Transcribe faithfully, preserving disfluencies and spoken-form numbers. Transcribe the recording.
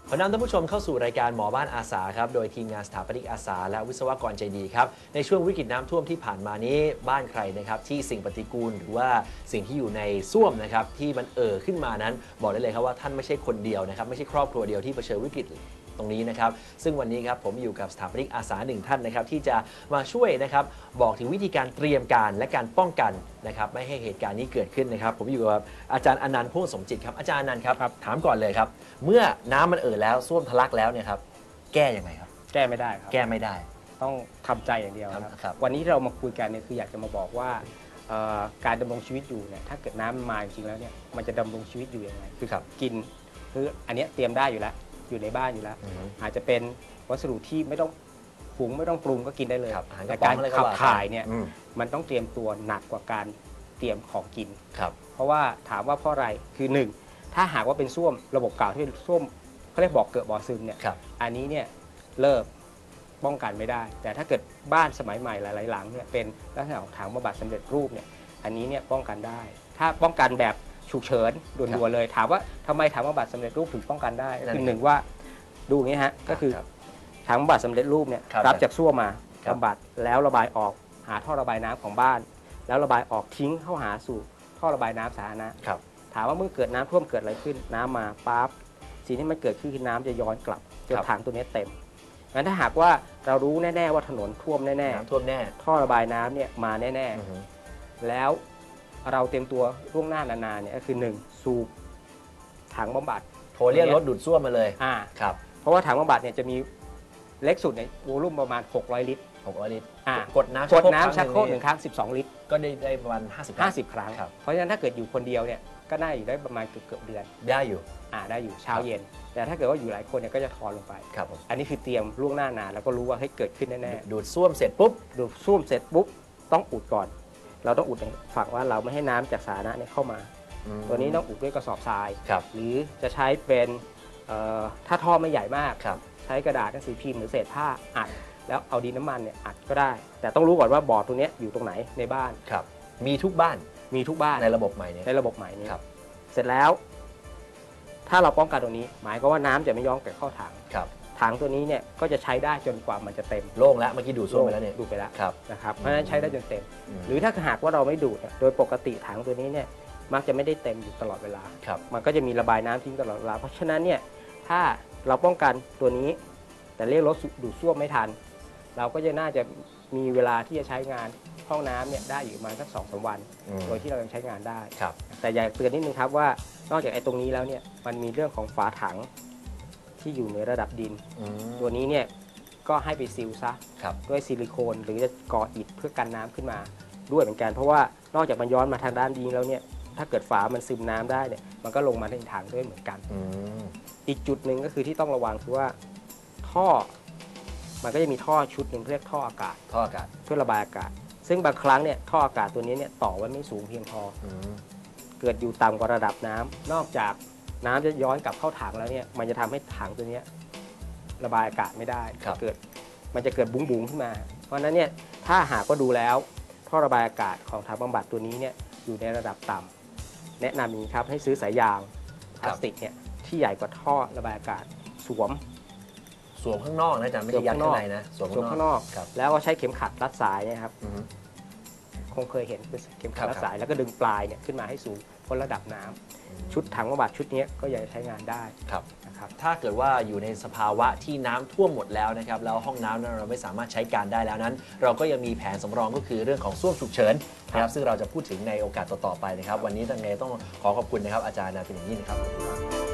ขอนำท่านผู้ชมเข้าสู่รายการหมอบ้านอาสาครับโดยทีมงานสถาปนิกอาสาและวิศวกรใจดีครับในช่วงวิกฤตน้ำท่วมที่ผ่านมานี้บ้านใครนะครับที่สิ่งปฏิกูลหรือว่าสิ่งที่อยู่ในส้วมนะครับที่มันเอ่อขึ้นมานั้นบอกได้เลยครับว่าท่านไม่ใช่คนเดียวนะครับไม่ใช่ครอบครัวเดียวที่เผชิญวิกฤตตรงนี้นะครับซึ่งวันนี้ครับผมอยู่กับสถาปนิกอาสาหนึ่งท่านนะครับที่จะมาช่วยนะครับบอกถึงวิธีการเตรียมการและการป้องกันนะครับไม่ให้เหตุการณ์นี้เกิดขึ้นนะครับผมอยู่กับอาจารย์อนันต์พ่วงสมจิตครับอาจารย์อนันต์ครับถามก่อนเลยครับเมื่อน้ำมันเอ่อแล้วส้วมทะลักแล้วเนี่ยครับแก้ยังไงครับแก้ไม่ได้ครับแก้ไม่ได้ต้องทำใจอย่างเดียวครับวันนี้เรามาคุยกันเนี่ยคืออยากจะมาบอกว่าการดำรงชีวิตอยู่เนี่ยถ้าเกิดน้ำมาจริงๆแล้วเนี่ยมันจะดำรงชีวิตอยู่ยังไงคือกินคืออันนี้เตรียมได้อยู่แล้วอยู่ในบ้านอยู่แล้วอาจจะเป็นวัสดุที่ไม่ต้องปรุงไม่ต้องปรุงก็กินได้เลยแต่การขับถ่ายเนี่ยมันต้องเตรียมตัวหนักกว่าการเตรียมของกินเพราะว่าถามว่าเพราะอะไรคือหนึ่งถ้าหากว่าเป็นส้วมระบบเก่าที่เป็นส้วมเขาเรียกบ่อเกิดบ่อซึมเนี่ยอันนี้เนี่ยเลิกป้องกันไม่ได้แต่ถ้าเกิดบ้านสมัยใหม่หลายๆหลังเนี่ยเป็นลักษณะของถังบำบัดสำเร็จรูปเนี่ยอันนี้เนี่ยป้องกันได้ถ้าป้องกันแบบฉุกเฉินด่วนๆเลยถามว่าทำไมถังบำบัดสำเร็จรูปถึงป้องกันได้คือหนึ่งว่าดูอย่างนี้ฮะก็คือถังบำบัดสำเร็จรูปเนี่ยรับจากส้วมมาบำบัดแล้วระบายออกหาท่อระบายน้ำของบ้านแล้วระบายออกทิ้งเข้าหาสู่ท่อระบายน้ำสาธารณะถามว่าเมื่อเกิดน้ำท่วมเกิดอะไรขึ้นน้ำมาปั๊บสิ่งที่มันเกิดขึ้นคือน้ำจะย้อนกลับจนถังตัวนี้เต็มงั้นถ้าหากว่าเรารู้แน่ๆว่าถนนท่วมแน่ๆน้ำท่วมแน่ท่อระบายน้ำเนี่ยมาแน่ๆแล้วเราเตรียมตัวล่วงหน้านานๆเนี่ยก็คือหนึ่งสูบถังบำบัดโทรเรียกรถดูดซ่วมมาเลยอ่าครับเพราะว่าถังบำบัดเนี่ยจะมีเล็กสุดในวอลุ่มประมาณหกร้อยลิตรหกร้อยลิตรอ่ากดน้ำกดน้ำชักโครกหนึ่งครั้งสิบสองลิตรก็ได้ได้ประมาณห้าสิบห้าสิบครั้งเพราะฉะนั้นถ้าเกิดอยู่คนเดียวเนี่ยก็น่าอยู่ได้ประมาณเกือบเกือบเดือนได้อยู่อ่าได้อยู่เช้าเย็นแต่ถ้าเกิดว่าอยู่หลายคนเนี่ยก็จะทอนลงไปครับอันนี้คือเตรียมล่วงหน้านานแล้วก็รู้ว่าให้เกิดขึ้นแน่ๆดูดซ่วมเสร็จปุ๊บดูดซ่วมเสร็จปุ๊บต้องอุดก่อนเราต้องอุดฝั่งว่าเราไม่ให้น้ำจากสาธารณะเนี่ยเข้ามาตัวนี้ต้องอุดด้วยกระสอบทรายหรือจะใช้เป็นถ้าท่อไม่ใหญ่มากใช้กระดาษหนังสือพิมพ์หรือเศษผ้าอัดแล้วเอาดินน้ำมันเนี่ยอัดก็ได้แต่ต้องรู้ก่อนว่าบ่อตัวนี้อยู่ตรงไหนในบ้านครับมีทุกบ้านมีทุกบ้านในระบบใหม่เนี่ยในระบบใหม่นี้เสร็จแล้วถ้าเราป้องกันตรงนี้หมายก็ว่าน้ำจะไม่ย้อนกลับเข้าถังถังตัวนี้เนี่ยก็จะใช้ได้จนกว่ามันจะเต็มโล่งแล้วเมื่อกี้ดูดซ่วมไปแล้วเนี่ยดูไปแล้วนะครับเพราะฉะนั้นใช้ได้จนเต็มหรือถ้าหากว่าเราไม่ดูดโดยปกติถังตัวนี้เนี่ยมักจะไม่ได้เต็มอยู่ตลอดเวลามันก็จะมีระบายน้ำทิ้งตลอดเวลาเพราะฉะนั้นเนี่ยถ้าเราป้องกันตัวนี้แต่เรียกรถดูดซ่วมไม่ทันเราก็จะน่าจะมีเวลาที่จะใช้งานห้องน้ำเนี่ยได้อยู่ประมาณสักสองสามวันโดยที่เรายังใช้งานได้แต่อยากเตือนนิดนึงครับว่านอกจากไอ้ตรงนี้แล้วเนี่ยมันมีเรื่องของฝาถังที่อยู่ในระดับดินตัวนี้เนี่ยก็ให้ไปซีลซะด้วยซิลิโคนหรือจะก่ออิฐเพื่อกันน้ำขึ้นมาด้วยเหมือนกันเพราะว่านอกจากมันย้อนมาทางด้านดินแล้วเนี่ยถ้าเกิดฝามันซึมน้ำได้เนี่ยมันก็ลงมาในถังด้วยเหมือนกันอีกจุดหนึ่งก็คือที่ต้องระวังคือว่าท่อมันก็จะมีท่อชุดหนึ่งเรียกท่ออากาศท่ออากาศเพื่อระบายอากาศซึ่งบางครั้งเนี่ยท่ออากาศตัวนี้เนี่ยต่อไว้ไม่สูงเพียงพอเกิดอยู่ต่ำกว่าระดับน้ำนอกจากน้ำจะย้อนกลับเข้าถังแล้วเนี่ยมันจะทำให้ถังตัวนี้ระบายอากาศไม่ได้เกิดมันจะเกิดบุ้งๆขึ้นมาเพราะฉะนั้นเนี่ยถ้าหากว่าดูแล้วท่อระบายอากาศของถังบำบัดตัวนี้เนี่ยอยู่ในระดับต่ำแนะนำนี้ครับให้ซื้อสายยางพลาสติกเนี่ยที่ใหญ่กว่าท่อระบายอากาศสวมสวมข้างนอกนะอาจารย์ไม่ใช่ยัดข้างในนะสวมข้างนอกแล้วก็ใช้เข็มขัดรัดสายเนี่ยครับคงเคยเห็นเป็นเข็มขัดรัดสายแล้วก็ดึงปลายเนี่ยขึ้นมาให้สูงพ้นระดับน้ำชุดถังบำบัดชุดนี้ก็ยังใช้งานได้นะครับถ้าเกิดว่าอยู่ในสภาวะที่น้ำท่วมหมดแล้วนะครับแล้วห้องน้ำนั้นเราไม่สามารถใช้การได้แล้วนั้นเราก็ยังมีแผนสำรองก็คือเรื่องของส้วมฉุกเฉินนะครับซึ่งเราจะพูดถึงในโอกาสต่อๆไปนะครับวันนี้ตั้งไงต้องขอขอบคุณนะครับอาจารย์นะเป็นอย่างยิ่งนะครับ